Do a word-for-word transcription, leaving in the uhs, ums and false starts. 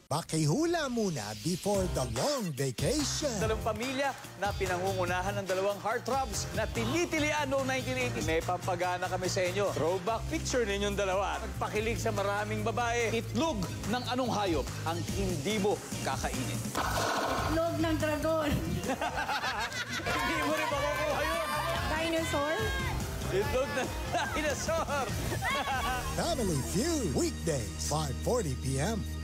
Pakihula muna before the long vacation. Dalawang pamilya na pinangungunahan ng dalawang heartthrobs na tinitilian noong nineteen eighties. May pampagana kami sa inyo. Throwback picture ninyong dalawa. Nagpakilig sa maraming babae. Itlog ng anong hayop ang hindi mo kakainin? Itlog ng dragon. Hindi mo rin makukuha yun. Dinosaur. Itlog ng dinosaur. Family Feud, weekdays, five forty p m